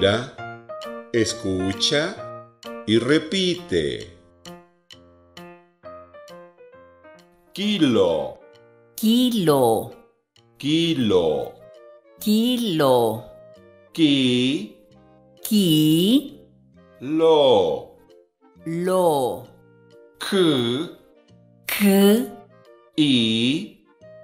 Mira, escucha y repite. Kilo, kilo, kilo. kilo, Ki, lo, k, k, i,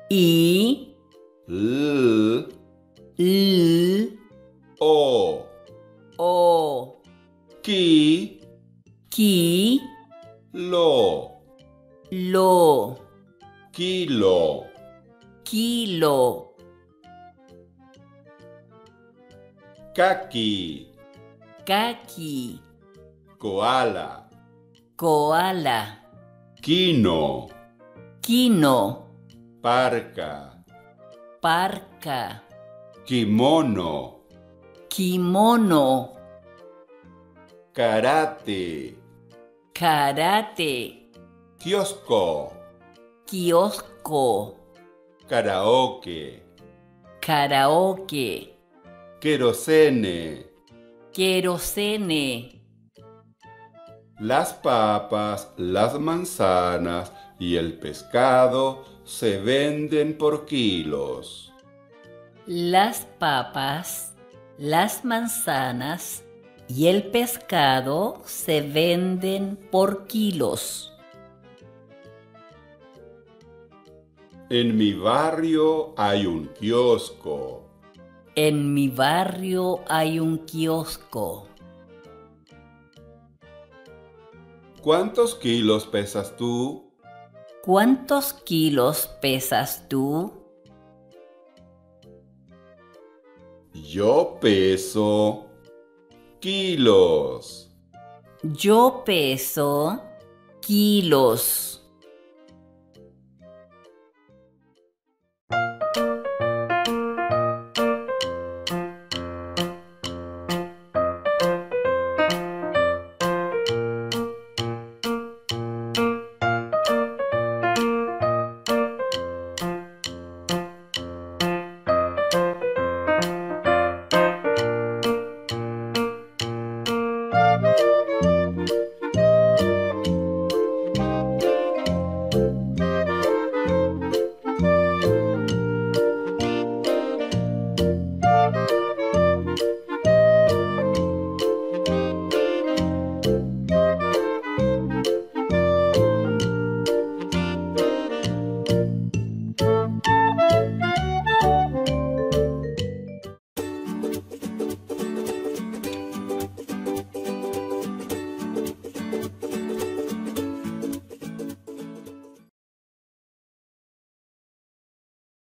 l, l, o. o, Ki, lo, kilo. kilo, Kaki, kaki, koala. koala, Kino, kino, parka. parka, Kimono, kimono, karate. karate, Kiosco, kiosco, karaoke. karaoke, Querosene. querosene, Las papas, las manzanas y el pescado se venden por kilos. las papas, las manzanas y el pescado se venden por kilos. En mi barrio hay un kiosco. En mi barrio hay un kiosco. ¿Cuántos kilos pesas tú? ¿Cuántos kilos pesas tú? Yo peso kilos. Yo peso kilos.